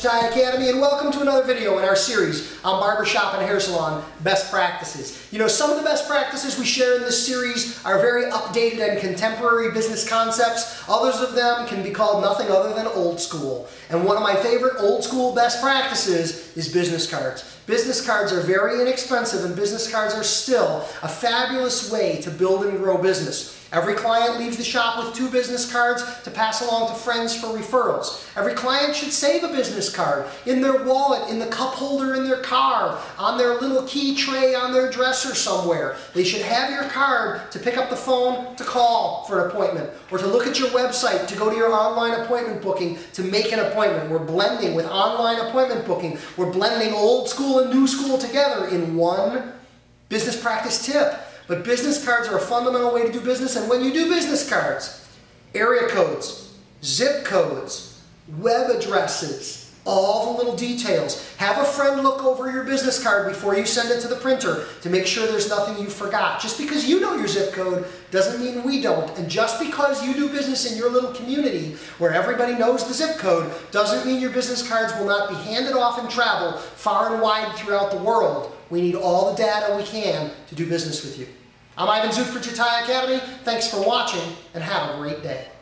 Jatai Academy, and welcome to another video in our series on barbershop and hair salon best practices. You know, some of the best practices we share in this series are very updated and contemporary business concepts. Others of them can be called nothing other than old school. And one of my favorite old school best practices is business cards. Business cards are very inexpensive, and business cards are still a fabulous way to build and grow business. Every client leaves the shop with 2 business cards to pass along to friends for referrals. Every client should save a business card in their wallet, in the cup holder in their car, on their little key tray on their dresser somewhere. They should have your card to pick up the phone to call for an appointment, or to look at your website to go to your online appointment booking to make an appointment. We're blending with online appointment booking. We're blending old school and new school together in one business practice tip. But business cards are a fundamental way to do business, and when you do business cards, area codes, zip codes, web addresses, all the little details. Have a friend look over your business card before you send it to the printer to make sure there's nothing you forgot. Just because you know your zip code doesn't mean we don't, and just because you do business in your little community where everybody knows the zip code doesn't mean your business cards will not be handed off and travel far and wide throughout the world. We need all the data we can to do business with you. I'm Zoot for Jatai Academy. Thanks for watching, and have a great day.